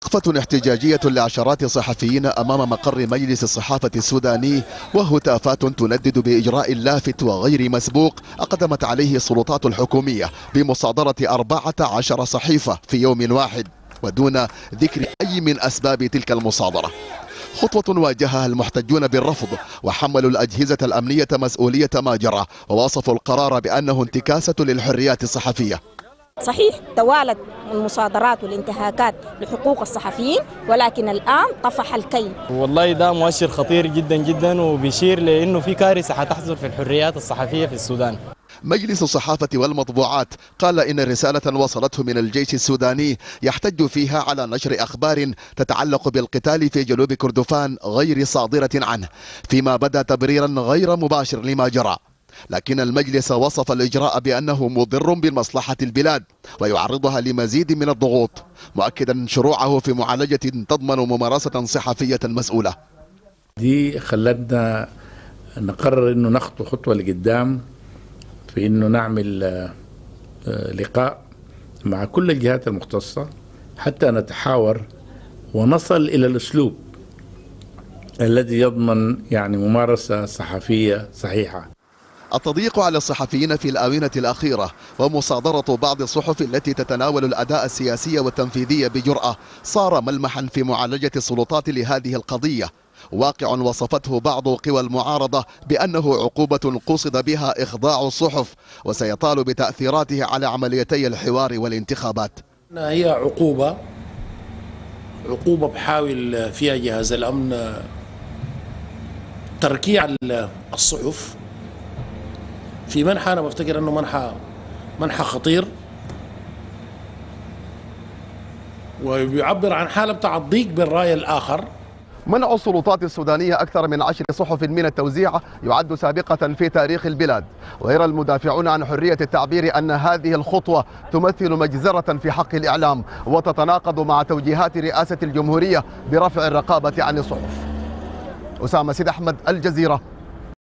وقفة احتجاجية لعشرات الصحفيين أمام مقر مجلس الصحافة السوداني، وهتافات تندد بإجراء لافت وغير مسبوق أقدمت عليه السلطات الحكومية بمصادرة 14 صحيفة في يوم واحد ودون ذكر أي من أسباب تلك المصادرة. خطوة واجهها المحتجون بالرفض، وحملوا الأجهزة الأمنية مسؤولية ما جرى، ووصفوا القرار بأنه انتكاسة للحريات الصحفية. صحيح توالت المصادرات والانتهاكات لحقوق الصحفيين، ولكن الآن طفح الكيل. والله ده مؤشر خطير جدا جدا، وبيشير لأنه في كارثة حتحصل في الحريات الصحفية في السودان. مجلس الصحافة والمطبوعات قال إن رسالة وصلته من الجيش السوداني يحتج فيها على نشر أخبار تتعلق بالقتال في جنوب كردفان غير صادرة عنه، فيما بدا تبريرا غير مباشر لما جرى. لكن المجلس وصف الإجراء بأنه مضر بمصلحة البلاد ويعرضها لمزيد من الضغوط، مؤكدا شروعه في معالجة تضمن ممارسة صحفية مسؤولة. دي خلتنا نقرر أنه نخطو خطوة لقدام في أنه نعمل لقاء مع كل الجهات المختصة حتى نتحاور ونصل إلى الأسلوب الذي يضمن ممارسة صحفية صحيحة. التضييق على الصحفيين في الآونة الأخيرة ومصادرة بعض الصحف التي تتناول الأداء السياسي والتنفيذي بجرأة صار ملمحا في معالجة السلطات لهذه القضية، واقع وصفته بعض قوى المعارضة بأنه عقوبة قصد بها إخضاع الصحف، وسيطال بتأثيراته على عمليتي الحوار والانتخابات. هي عقوبة بحاول فيها جهاز الأمن تركيع الصحف في منحى أنا بفتكر أنه منحى خطير، ويعبر عن حالة بتاع الضيق بالرأي الآخر. منع السلطات السودانية أكثر من 10 صحف من التوزيع يعد سابقة في تاريخ البلاد، ويرى المدافعون عن حرية التعبير أن هذه الخطوة تمثل مجزرة في حق الإعلام وتتناقض مع توجيهات رئاسة الجمهورية برفع الرقابة عن الصحف. أسامة سيد أحمد، الجزيرة.